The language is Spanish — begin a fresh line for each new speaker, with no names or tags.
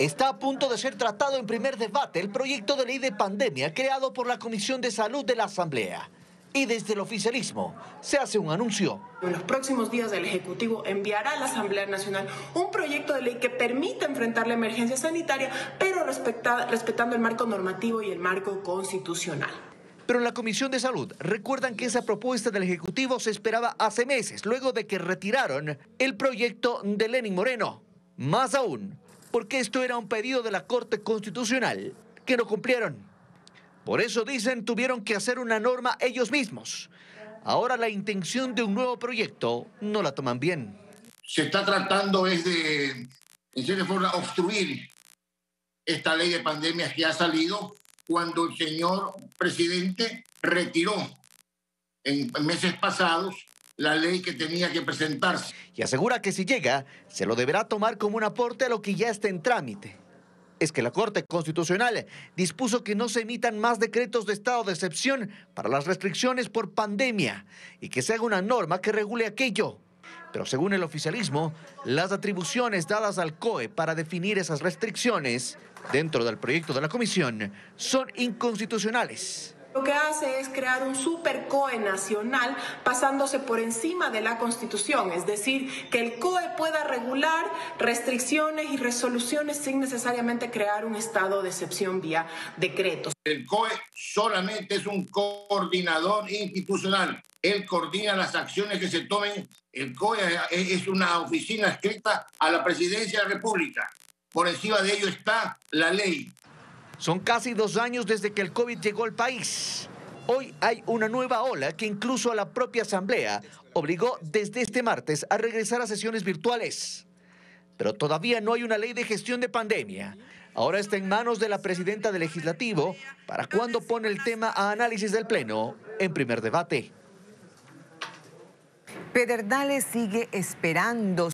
Está a punto de ser tratado en primer debate el proyecto de ley de pandemia creado por la Comisión de Salud de la Asamblea. Y desde el oficialismo se hace un anuncio.
En los próximos días el Ejecutivo enviará a la Asamblea Nacional un proyecto de ley que permita enfrentar la emergencia sanitaria, pero respetando el marco normativo y el marco constitucional.
Pero en la Comisión de Salud recuerdan que esa propuesta del Ejecutivo se esperaba hace meses, luego de que retiraron el proyecto de Lenín Moreno. Más aún, porque esto era un pedido de la Corte Constitucional que no cumplieron. Por eso, dicen, tuvieron que hacer una norma ellos mismos. Ahora la intención de un nuevo proyecto no la toman bien.
Se está tratando de, en cierta forma, obstruir esta ley de pandemias que ha salido cuando el señor presidente retiró en meses pasados la ley que tenía que presentarse.
Y asegura que si llega, se lo deberá tomar como un aporte a lo que ya está en trámite. Es que la Corte Constitucional dispuso que no se emitan más decretos de estado de excepción para las restricciones por pandemia y que se haga una norma que regule aquello. Pero según el oficialismo, las atribuciones dadas al COE para definir esas restricciones dentro del proyecto de la comisión son inconstitucionales.
Lo que hace es crear un super COE nacional pasándose por encima de la Constitución, es decir, que el COE pueda regular restricciones y resoluciones sin necesariamente crear un estado de excepción vía decretos.
El COE solamente es un coordinador institucional. Él coordina las acciones que se tomen. El COE es una oficina adscrita a la Presidencia de la República. Por encima de ello está la ley.
Son casi 2 años desde que el COVID llegó al país. Hoy hay una nueva ola que incluso a la propia Asamblea obligó desde este martes a regresar a sesiones virtuales. Pero todavía no hay una ley de gestión de pandemia. Ahora está en manos de la presidenta del Legislativo para cuando pone el tema a análisis del Pleno en primer debate.
Pedernales sigue esperando